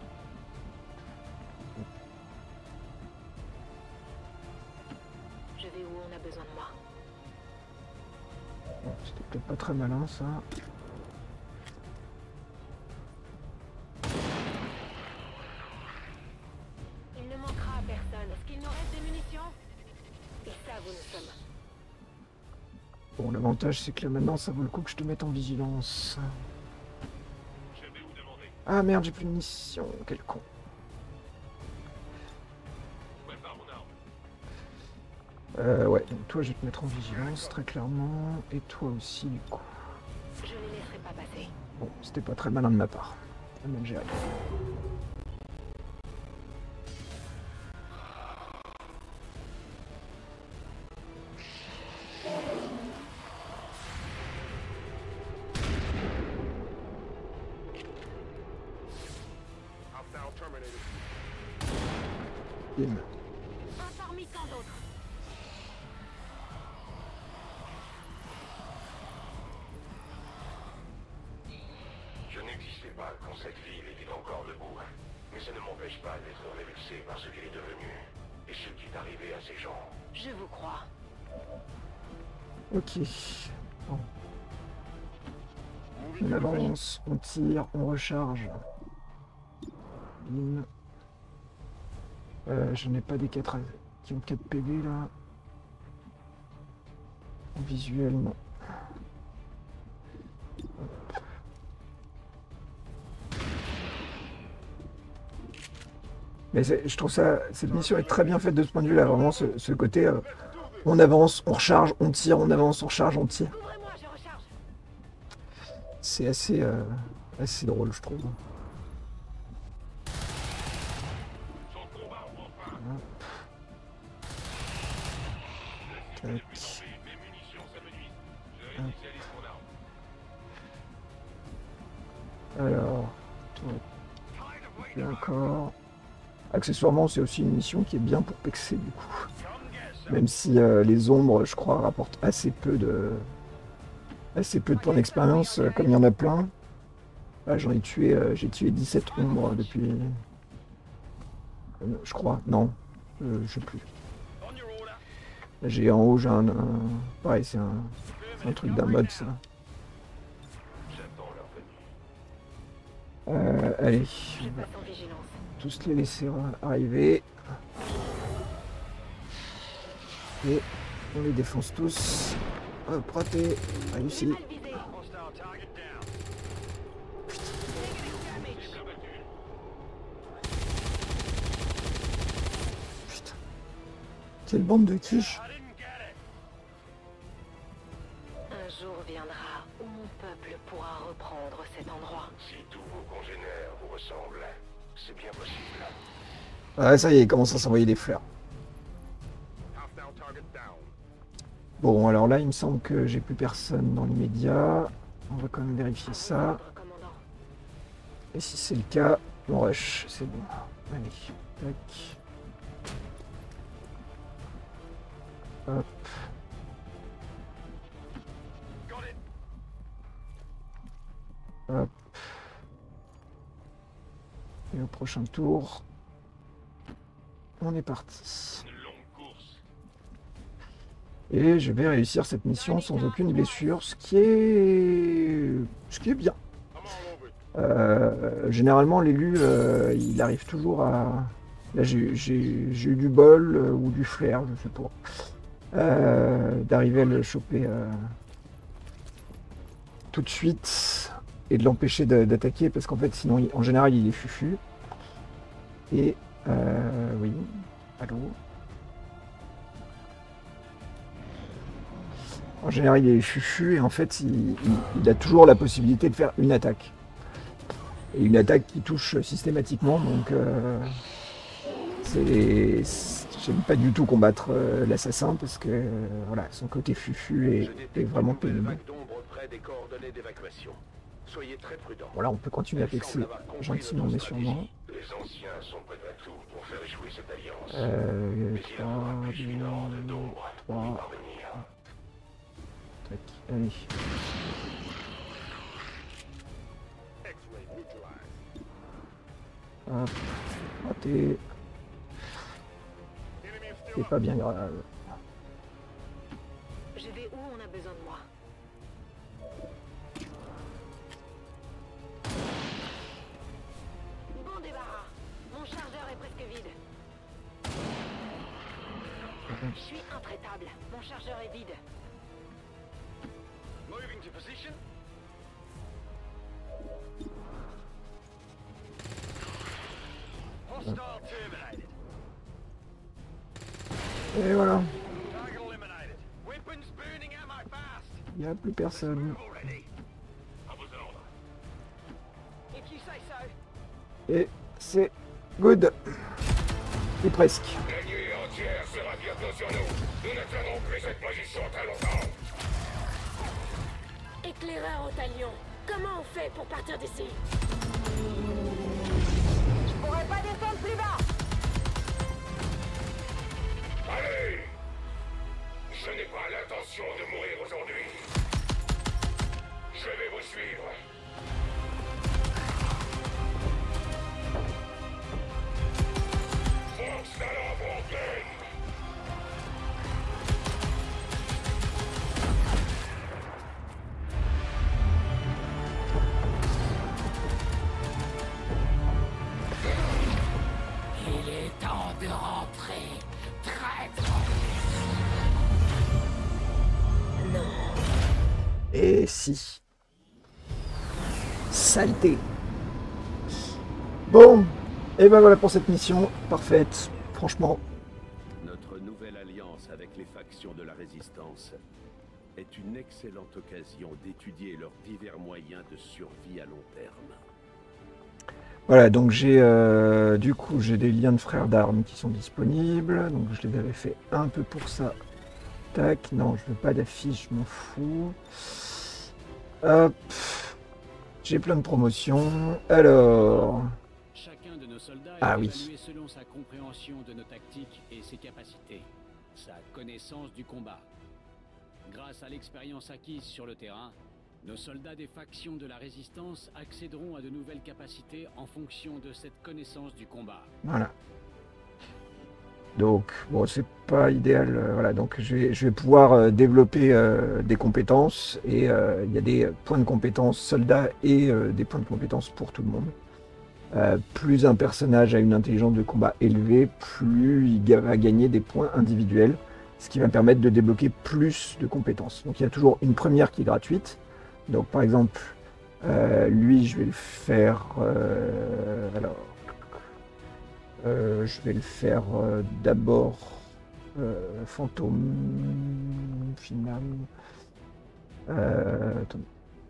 Je vais où on a besoin de moi. Bon, c'était peut-être pas très malin ça. Il ne manquera à personne. Est-ce qu'il nous reste des munitions? Et ça, vous nous sommes. Bon, l'avantage c'est que là maintenant ça vaut le coup que je te mette en vigilance. Ah merde, j'ai plus de munitions, quel con. Ouais, donc toi je vais te mettre en vigilance très clairement, et toi aussi du coup. Je ne les laisserai pas passer. Bon, c'était pas très malin de ma part. Très mal géré. Bim. Un parmi tant d'autres. Je n'existais pas quand cette ville était encore debout. Mais ça ne m'empêche pas d'être révulsé par ce qu'elle est devenue. Et ce qui est arrivé à ces gens. Je vous crois. Ok. Bon. On avance, on tire, on recharge. Bim. Je n'ai pas des 4 qui ont 4 PV là. En visuel, non. Hop. Mais je trouve ça, cette mission est très bien faite de ce point de vue-là, vraiment ce côté, on avance, on recharge, on tire, on avance, on recharge, on tire. Couvrez-moi, je recharge. C'est assez drôle, je trouve. Tac. Alors, et encore. Accessoirement, c'est aussi une mission qui est bien pour pexer du coup. Même si les ombres, je crois, rapportent assez peu de points d'expérience, comme il y en a plein. Là, j'ai tué 17 ombres depuis. Je crois, non, je sais plus. Là, j'ai en haut, j'ai pareil, c'est un truc d'un mode ça. Allez, Je passe en vigilance. tous les laisser arriver. Et on les défonce tous. Hop, raté, réussi. Mal visé. Putain. Quelle bande de quiches. Un jour viendra où mon peuple pourra reprendre cet endroit. Si tous vos congénères vous ressemblent, c'est bien possible. Ah, ça y est, il commence à s'envoyer des fleurs. Bon, alors là, il me semble que j'ai plus personne dans l'immédiat. On va quand même vérifier ça. Commandant. Et si c'est le cas, on rush, c'est bon. Allez, tac. Hop. Hop. Et au prochain tour, on est parti. Et je vais réussir cette mission sans aucune blessure, ce qui est bien. Généralement, l'élu, il arrive toujours à... Là, j'ai eu du bol ou du flair, je sais pas. D'arriver à le choper tout de suite et de l'empêcher d'attaquer, parce qu'en fait, sinon, en général, il est fufu. Et... oui. Allô ? En général, il est fufu et en fait, il a toujours la possibilité de faire une attaque. Et une attaque qui touche systématiquement, donc j'aime pas du tout combattre l'assassin parce que voilà, son côté fufu est vraiment pénible. Voilà, on peut continuer à pexer gentiment mais sûrement. Les anciens sont prêts à tout pour faire échouer cette alliance. 3, tac, allez. Hop, raté. C'est pas bien grave. Je vais où on a besoin de moi. Bon débarras. Mon chargeur est presque vide. Je suis intraitable. Mon chargeur est vide. Moving to position. Hostile terminated. Et voilà, Target eliminated. Weapons burning ammo fast. il n'y a plus personne. Already. Et c'est good. Et presque. La nuit entière sera bientôt sur nous. Nous ne tiendrons plus cette position très longtemps. Éclaireur au talion, comment on fait pour partir d'ici? Je pourrais pas descendre plus bas. Allez! Je n'ai pas l'intention de mourir aujourd'hui. Je vais vous suivre. Force à l'avant-garde. Il est temps de rentrer, traître. Et si. Saleté. Bon. Et ben voilà pour cette mission. Parfaite. Franchement. Notre nouvelle alliance avec les factions de la Résistance est une excellente occasion d'étudier leurs divers moyens de survie à long terme. Voilà, donc j'ai du coup j'ai des liens de frères d'armes qui sont disponibles. Donc je les avais fait un peu pour ça. Tac, non, je veux pas d'affiche, je m'en fous. Hop. J'ai plein de promotions. Alors. Chacun de nos soldats Ah est oui. évalué selon sa compréhension de nos tactiques et ses capacités, sa connaissance du combat. Grâce à l'expérience acquise sur le terrain, nos soldats des factions de la Résistance accéderont à de nouvelles capacités en fonction de cette connaissance du combat. Voilà. Donc, bon, c'est pas idéal. Voilà, donc je vais pouvoir développer des compétences. Et il y a des points de compétences soldats et des points de compétences pour tout le monde. Plus un personnage a une intelligence de combat élevée, plus il va gagner des points individuels, ce qui va permettre de débloquer plus de compétences. Donc il y a toujours une première qui est gratuite. Donc par exemple, lui, je vais le faire... je vais le faire d'abord fantôme final. Attendez.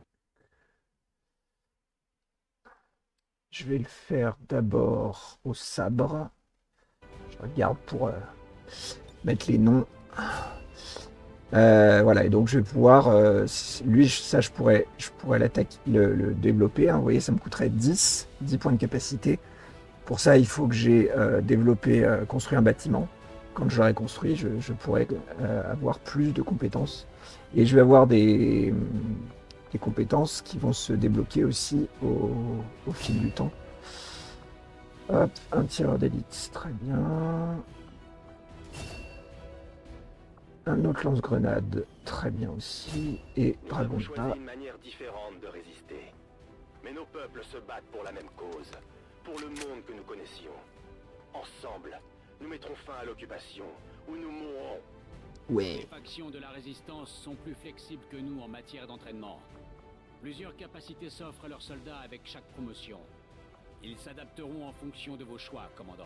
Je vais le faire d'abord au sabre. Je regarde pour mettre les noms. Voilà, et donc je vais pouvoir, lui, ça je pourrais l'attaquer, le développer. Hein. Vous voyez, ça me coûterait 10 points de capacité. Pour ça, il faut que j'ai construit un bâtiment. Quand je l'aurai construit, je pourrai avoir plus de compétences. Et je vais avoir des compétences qui vont se débloquer aussi au fil du temps. Hop, un tireur d'élite, très bien. Un autre lance-grenade, très bien aussi. Et Nous avons Dragonta. choisi une manière différente de résister. Mais nos peuples se battent pour la même cause, pour le monde que nous connaissions. Ensemble, nous mettrons fin à l'occupation, ou nous mourrons. Ouais. Les factions de la Résistance sont plus flexibles que nous en matière d'entraînement. Plusieurs capacités s'offrent à leurs soldats avec chaque promotion. Ils s'adapteront en fonction de vos choix, commandant.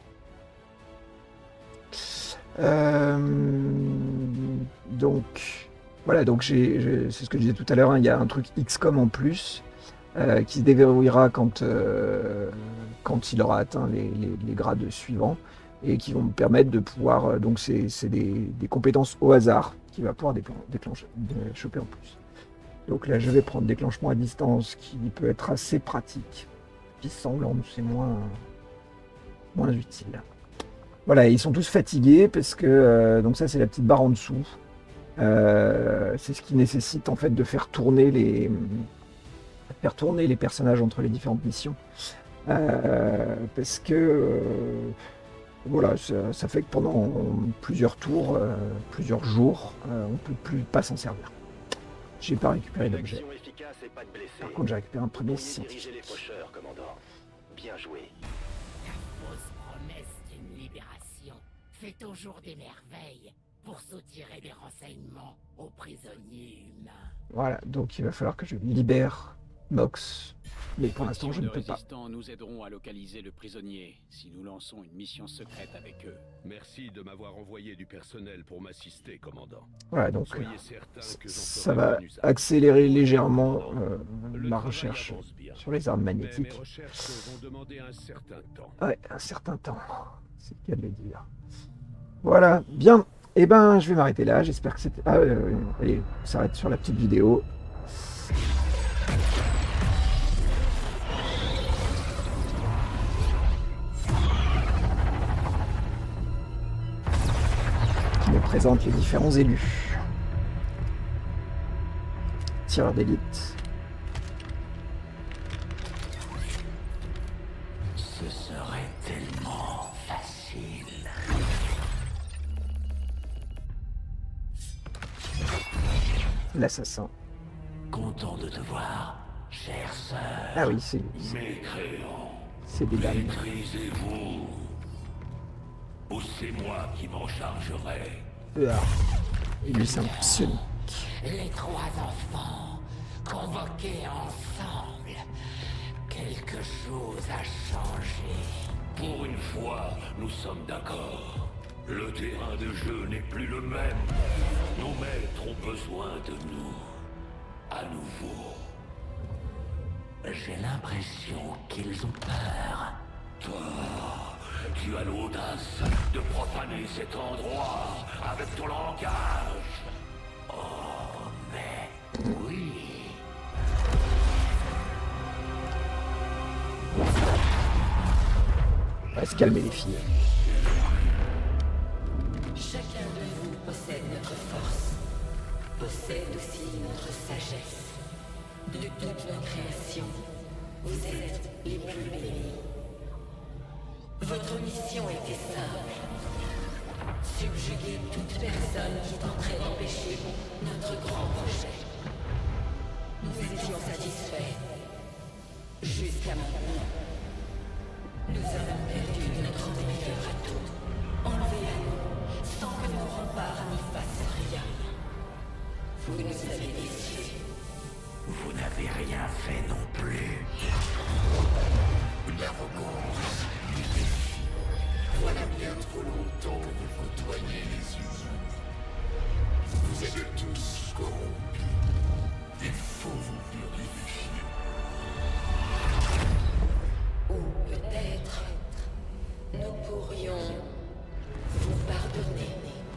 Donc, voilà, donc c'est ce que je disais tout à l'heure, hein, il y a un truc XCOM en plus qui se déverrouillera quand il aura atteint les grades suivants et qui vont me permettre de pouvoir, donc c'est des compétences au hasard qu'il va pouvoir choper en plus. Donc là, je vais prendre déclenchement à distance qui peut être assez pratique. Piste sanglante, c'est moins utile. Voilà, ils sont tous fatigués parce que, donc ça c'est la petite barre en dessous. C'est ce qui nécessite en fait de faire tourner les personnages entre les différentes missions. Parce que voilà, ça fait que pendant plusieurs tours, plusieurs jours, on ne peut pas s'en servir. J'ai pas récupéré d'objet. Action efficace et pas de blessés. Par contre, j'ai récupéré un premier Vous pourriez diriger scientifique. les faucheurs, commandant. Bien joué. La fausse promesse d'une libération fait toujours des merveilles pour soutirer des renseignements aux prisonniers humains. Voilà, donc il va falloir que je libère Mox Mais pour l'instant, je ne peux pas. Les résistants nous aideront à localiser le prisonnier si nous lançons une mission secrète avec eux. Merci de m'avoir envoyé du personnel pour m'assister, commandant. Voilà, donc Soyez certain que j'en ça ferai va bon usage. accélérer légèrement Le ma travail recherche avance bien. sur les armes Mais magnétiques. mes recherches vont demander un certain temps. Ouais, un certain temps, c'est le cas de le dire. Voilà, bien. Eh ben, je vais m'arrêter là. J'espère que c'était... Ah, allez, on s'arrête sur la petite vidéo. Qui me présente les différents élus. Tireur d'élite. Ce serait tellement facile. L'assassin. Content de te voir, chère sœur. Ah oui, Mécréant, c'est des dames. maîtrisez-vous. Ou c'est moi qui m'en chargerai. Ah, lui, c'est un pseudonyme. Les trois enfants, convoqués ensemble. Quelque chose a changé. Pour une fois, nous sommes d'accord. Le terrain de jeu n'est plus le même. Nos maîtres ont besoin de nous. À nouveau. J'ai l'impression qu'ils ont peur. Toi, tu as l'audace de profaner cet endroit avec ton langage. Oh, mais oui. On va se calmer les filles. Chacun de vous possède notre force, possède aussi notre sagesse. De toute la création, vous êtes les plus bénis. Votre mission était simple. Subjuguer toute personne qui tenterait d'empêcher notre grand projet. Nous étions satisfaits. Jusqu'à maintenant. Nous avons perdu notre meilleur atout. Enlevé à nous, sans que nos remparts n'y fassent rien. Vous nous avez déçus. Vous n'avez rien fait non plus. L'arrogance, les défis. Voilà bien trop longtemps que vous côtoyez les humains. Vous êtes tous corrompus. Il faut vous purifier. Ou peut-être, nous pourrions vous pardonner.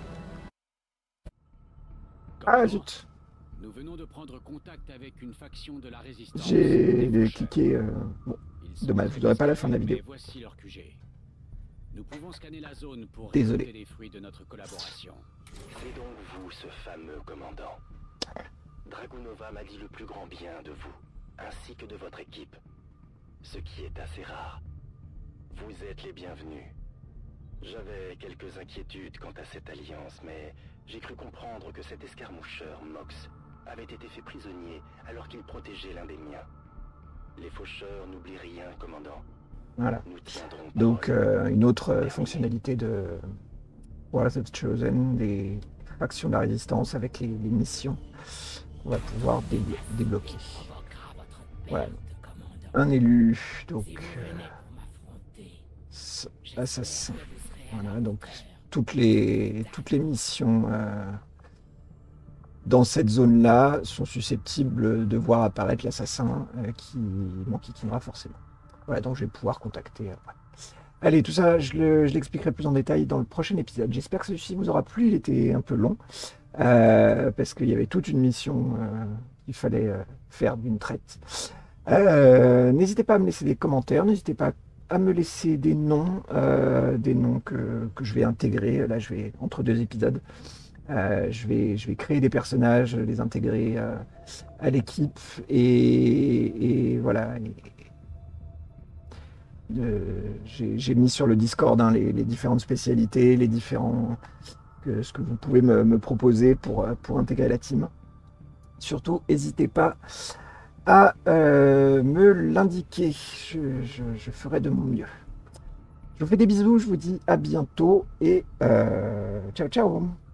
Ah zut, Nous venons de prendre contact avec une faction de la résistance. j'ai Les cliqué... Bon, Ils sont dommage, je n'aurai pas la fin de la vidéo. mais voici leur QG. Nous pouvons scanner la zone pour Désolé. récolter les fruits de notre collaboration. C'est donc vous, ce fameux commandant. Dragunova m'a dit le plus grand bien de vous, ainsi que de votre équipe. Ce qui est assez rare. Vous êtes les bienvenus. J'avais quelques inquiétudes quant à cette alliance, mais j'ai cru comprendre que cet escarmoucheur, Mox, avait été fait prisonnier alors qu'il protégeait l'un des miens. Les faucheurs n'oublient rien, commandant. Voilà. Nous tiendrons Donc, parole. une autre fonctionnalité de Wars of Chosen, des factions de la résistance avec les missions qu'on va pouvoir débloquer. Voilà. Un élu, donc assassin. Voilà, donc toutes les missions dans cette zone-là sont susceptibles de voir apparaître l'assassin qui m'enquiquinera forcément. Voilà, donc je vais pouvoir contacter. Allez, tout ça, je l'expliquerai plus en détail dans le prochain épisode. J'espère que celui-ci vous aura plu. Il était un peu long parce qu'il y avait toute une mission qu'il fallait faire d'une traite. N'hésitez pas à me laisser des commentaires, n'hésitez pas à me laisser des noms que je vais intégrer. Là, je vais entre deux épisodes, je vais créer des personnages, les intégrer à l'équipe et voilà. J'ai mis sur le Discord les différentes spécialités, les différents ce que vous pouvez me proposer pour intégrer la team. Surtout, n'hésitez pas à me l'indiquer. Je ferai de mon mieux. Je vous fais des bisous, je vous dis à bientôt et ciao ciao.